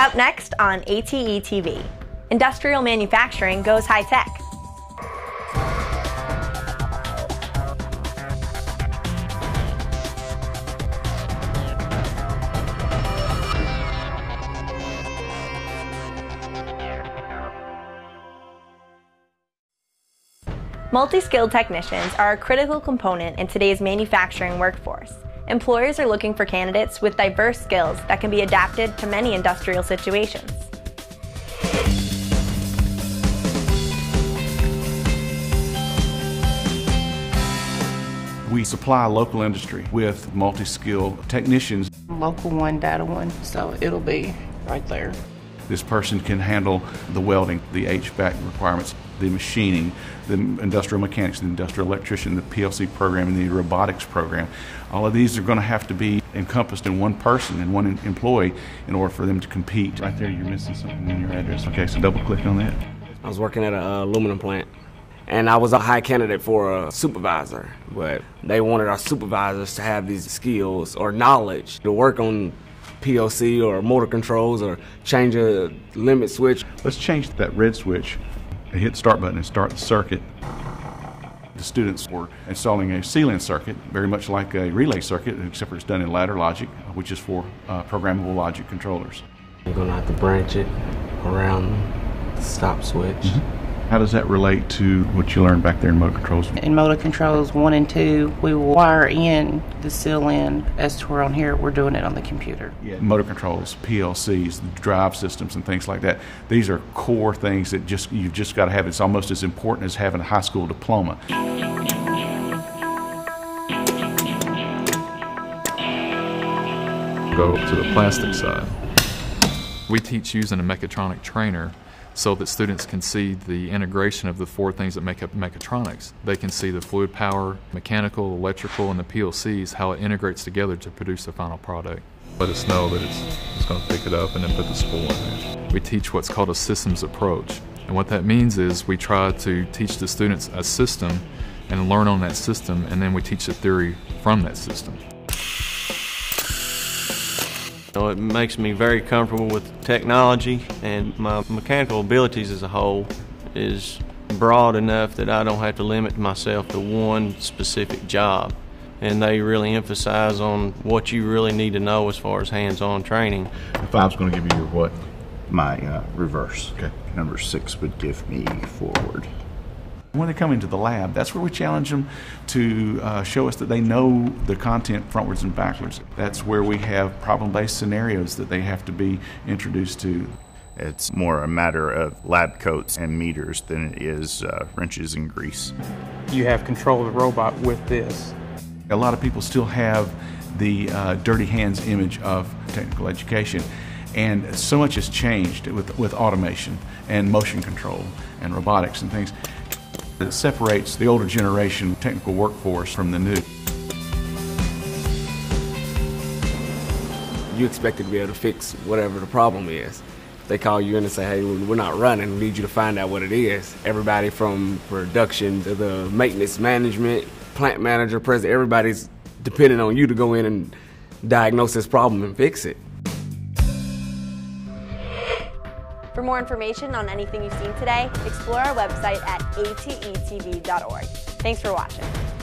Up next on ATE TV, industrial manufacturing goes high-tech. Multi-skilled technicians are a critical component in today's manufacturing workforce. Employers are looking for candidates with diverse skills that can be adapted to many industrial situations. We supply local industry with multi-skilled technicians. Local one, data one, so it'll be right there. This person can handle the welding, the HVAC requirements, the machining, the industrial mechanics, the industrial electrician, the PLC program, and the robotics program. All of these are going to have to be encompassed in one person and one employee in order for them to compete. Right there, you're missing something in your address. Okay, so double click on that. I was working at an aluminum plant, and I was a high candidate for a supervisor, but they wanted our supervisors to have these skills or knowledge to work on PLC or motor controls or change a limit switch. Let's change that red switch and hit the start button and start the circuit. The students were installing a seal-in circuit, very much like a relay circuit, except for it's done in ladder logic, which is for programmable logic controllers. You're going to have to branch it around the stop switch. Mm-hmm. How does that relate to what you learned back there in motor controls? In motor controls 1 and 2, we will wire in the seal-in. As to where on here, we're doing it on the computer. Yeah. Motor controls, PLCs, drive systems, and things like that. These are core things that you've just got to have. It's almost as important as having a high school diploma. Go to the plastic side. We teach using a mechatronic trainer so that students can see the integration of the 4 things that make up mechatronics. They can see the fluid power, mechanical, electrical, and the PLCs, how it integrates together to produce the final product. Let us know that it's going to pick it up and then put the spool in there. We teach what's called a systems approach. And what that means is we try to teach the students a system and learn on that system, and then we teach the theory from that system. It makes me very comfortable with technology, and my mechanical abilities as a whole is broad enough that I don't have to limit myself to one specific job. And they really emphasize on what you really need to know as far as hands-on training. 5's going to give you your what? My reverse. Okay. Number 6 would give me forward. When they come into the lab, that's where we challenge them to show us that they know the content frontwards and backwards. That's where we have problem-based scenarios that they have to be introduced to. It's more a matter of lab coats and meters than it is wrenches and grease. You have control of the robot with this. A lot of people still have the dirty hands image of technical education, and so much has changed with automation and motion control and robotics and things. It separates the older generation technical workforce from the new. You expected to be able to fix whatever the problem is. They call you in and say, hey, we're not running, we need you to find out what it is. Everybody from production to the maintenance management, plant manager, president, everybody's depending on you to go in and diagnose this problem and fix it. For more information on anything you've seen today, explore our website at atetv.org. Thanks for watching.